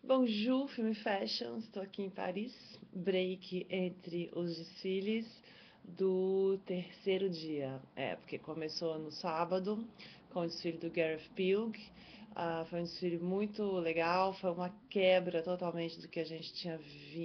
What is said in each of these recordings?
Bonjour, Film Fashion, estou aqui em Paris, break entre os desfiles do terceiro dia. Porque começou no sábado com o desfile do Gareth Pilg. Foi um desfile muito legal, foi uma quebra totalmente do que a gente tinha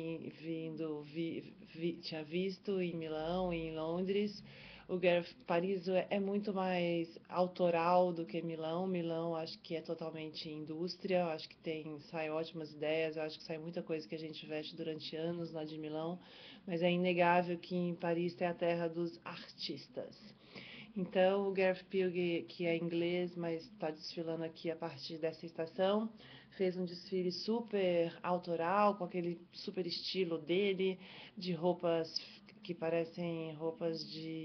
tinha visto em Milão e em Londres. Paris é muito mais autoral do que Milão. Milão acho que é totalmente indústria, acho que sai ótimas ideias, acho que sai muita coisa que a gente veste durante anos lá de Milão, mas é inegável que em Paris tem a terra dos artistas. Então, o Gareth Pilg, que é inglês, mas está desfilando aqui a partir dessa estação, fez um desfile super autoral, com aquele super estilo dele, de roupas que parecem roupas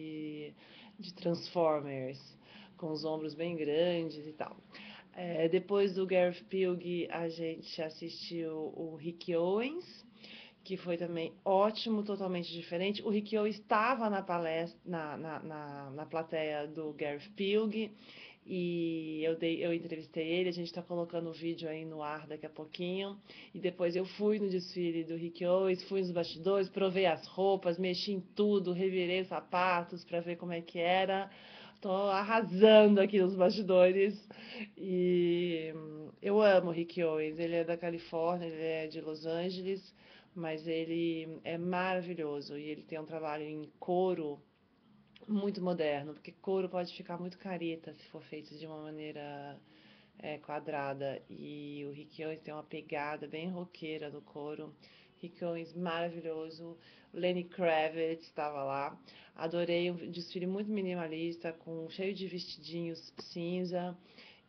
de Transformers, com os ombros bem grandes e tal. Depois do Gareth Pilg, a gente assistiu o Rick Owens, que foi também ótimo, totalmente diferente. O Rikyo estava na palestra, na plateia do Gareth Pilg, e eu entrevistei ele, a gente está colocando o vídeo aí no ar daqui a pouquinho. E depois eu fui no desfile do Rikyo, fui nos bastidores, provei as roupas, mexi em tudo, revirei os sapatos para ver como é que era. Tô arrasando aqui nos bastidores. E eu amo o Rick Owens. Ele é da Califórnia, ele é de Los Angeles, mas ele é maravilhoso e ele tem um trabalho em couro muito moderno, porque couro pode ficar muito careta se for feito de uma maneira quadrada, e o Rick Owens tem uma pegada bem roqueira no couro. Rick Owens maravilhoso, Lenny Kravitz estava lá. Adorei um desfile muito minimalista, cheio de vestidinhos cinza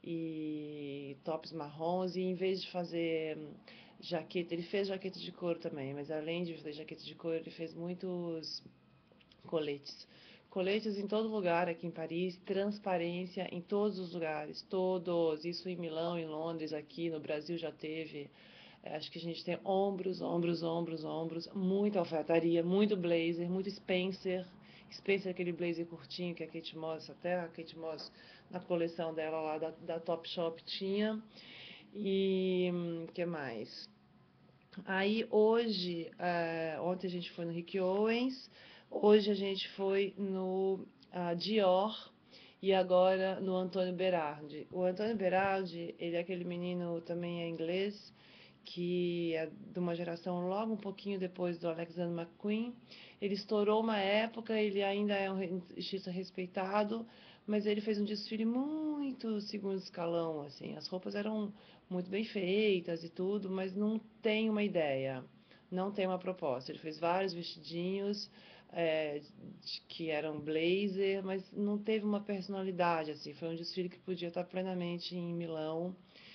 e tops marrons, e em vez de fazer jaqueta, ele fez jaqueta de couro também, mas além de fazer jaqueta de couro, ele fez muitos coletes. Coletes em todo lugar aqui em Paris, transparência em todos os lugares, todos. Isso em Milão, em Londres, aqui no Brasil já teve. Acho que a gente tem ombros, ombros, ombros, ombros, muita alfaiataria, muito blazer, muito Spencer. Spencer, aquele blazer curtinho que a Kate Moss, até a Kate Moss na coleção dela lá da Topshop tinha. E que mais? Aí hoje, ontem a gente foi no Rick Owens, hoje a gente foi no Dior e agora no Antônio Berardi. O Antônio Berardi, ele é aquele menino, também é inglês, que é de uma geração logo um pouquinho depois do Alexander McQueen. Ele estourou uma época, ele ainda é um estilista respeitado, mas ele fez um desfile muito segundo escalão, assim. As roupas eram muito bem feitas e tudo, mas não tem uma ideia, não tem uma proposta. Ele fez vários vestidinhos é, que eram blazer, mas não teve uma personalidade, assim. Foi um desfile que podia estar plenamente em Milão,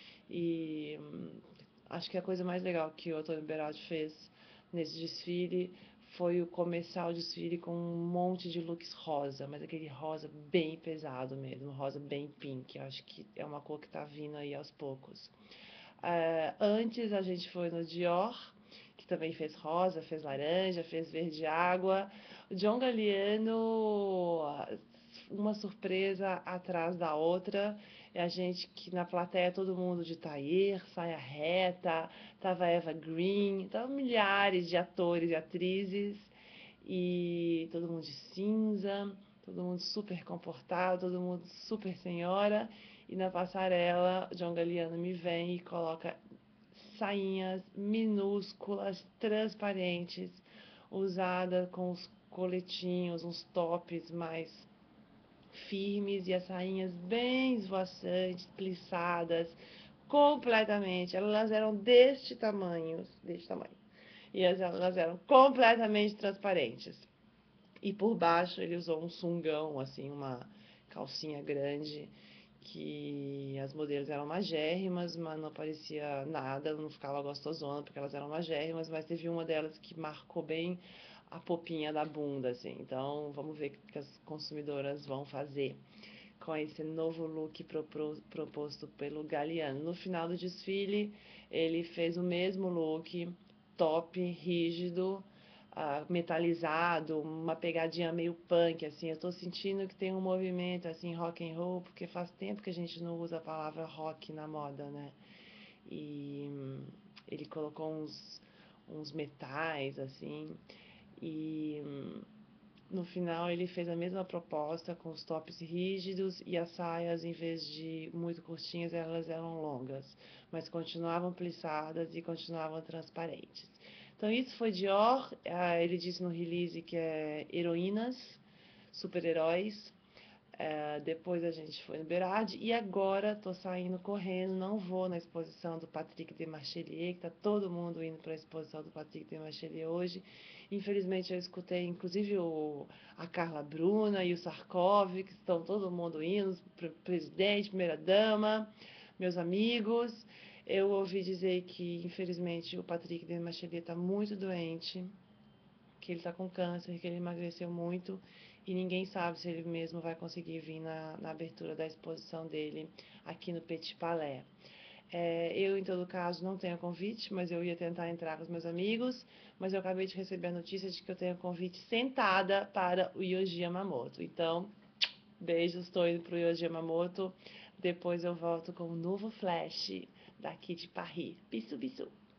e acho que a coisa mais legal que o Antônio Beraldi fez nesse desfile foi o começar o desfile com um monte de looks rosa, mas aquele rosa bem pesado mesmo, rosa bem pink. Acho que é uma cor que tá vindo aí aos poucos. Antes a gente foi no Dior, que também fez rosa, fez laranja, fez verde água. O John Galliano, uma surpresa atrás da outra. E a gente que na plateia, todo mundo de tailleur, saia reta, tava Eva Green, tava milhares de atores e atrizes, e todo mundo de cinza, todo mundo super comportado, todo mundo super senhora. E na passarela, John Galliano me vem e coloca sainhas minúsculas, transparentes, usada com os coletinhos, uns tops mais firmes e as sainhas bem esvoaçantes, plissadas, completamente. Elas eram deste tamanho. E elas eram completamente transparentes. E por baixo ele usou um sungão, assim, uma calcinha grande, que as modelos eram magérrimas, mas não parecia nada, não ficava gostosona, porque elas eram magérrimas, mas teve uma delas que marcou bem a popinha da bunda, assim. Então, vamos ver o que as consumidoras vão fazer com esse novo look proposto pelo Galliano. No final do desfile, ele fez o mesmo look, top, rígido, metalizado, uma pegadinha meio punk, assim. Eu tô sentindo que tem um movimento, assim, rock and roll, porque faz tempo que a gente não usa a palavra rock na moda, né? E ele colocou uns metais, assim, e no final ele fez a mesma proposta com os tops rígidos e as saias, em vez de muito curtinhas, elas eram longas, mas continuavam plissadas e continuavam transparentes. Então isso foi Dior, ele disse no release que é heroínas, super-heróis. Depois a gente foi no Berardi e agora tô saindo correndo, não vou na exposição do Patrick Demarchelier, que tá todo mundo indo para a exposição do Patrick Demarchelier hoje. Infelizmente eu escutei, inclusive a Carla Bruna e o Sarkov, que estão todo mundo indo, presidente, primeira dama, meus amigos. Eu ouvi dizer que infelizmente o Patrick Demarchelier está muito doente, que ele está com câncer, que ele emagreceu muito e ninguém sabe se ele mesmo vai conseguir vir na abertura da exposição dele aqui no Petit Palais. Eu, em todo caso, não tenho convite, mas eu ia tentar entrar com os meus amigos, mas eu acabei de receber a notícia de que eu tenho convite sentada para o Yohji Yamamoto. Então, beijos, estou indo para o Yohji Yamamoto. Depois eu volto com um novo flash daqui de Paris. Bisou, bisou.